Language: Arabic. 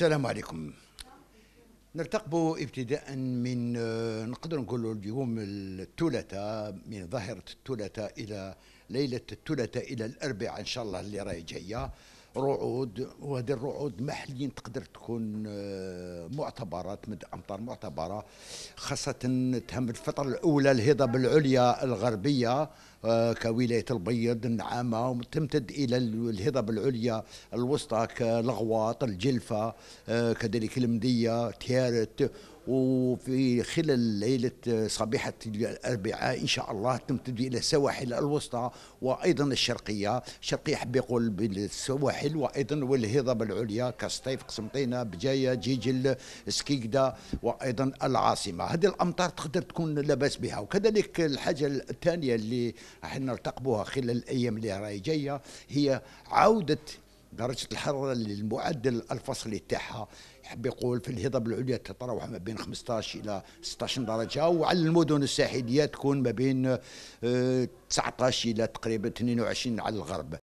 السلام عليكم. نرتقب ابتداء من نقدر نقول اليوم الثلاثاء، من ظاهرة الثلاثاء إلى ليلة الثلاثاء إلى الأربعاء إن شاء الله اللي راهي جاية رعود. وهذه الرعود محليا تقدر تكون معتبرات مد أمطار معتبرة، خاصة تهم الفترة الأولى الهضاب العليا الغربية كولاية البيض النعامة، وتمتد إلى الهضاب العليا الوسطى كالغواط الجلفة، كذلك المدية تيارت. وفي خلال ليلة صبيحة الأربعاء إن شاء الله تمتد إلى السواحل الوسطى وأيضا الشرقية. الشرقية حب يقول بالسواحل وأيضا والهضاب العليا كسطيف، قسنطينة، بجاية، جيجل، سكيكدا، وأيضا العاصمة. هذه الأمطار تقدر تكون لا بأس بها. وكذلك الحاجة الثانية اللي راح نرتقبوها خلال الأيام اللي راهي جاية هي عودة درجة الحرارة للمعدل الفصلي تاعها. يحب يقول في الهضاب العليا تتراوح ما بين 15 إلى 16 درجة، وعلى المدن الساحلية تكون ما بين 19 إلى تقريبا 22 على الغرب.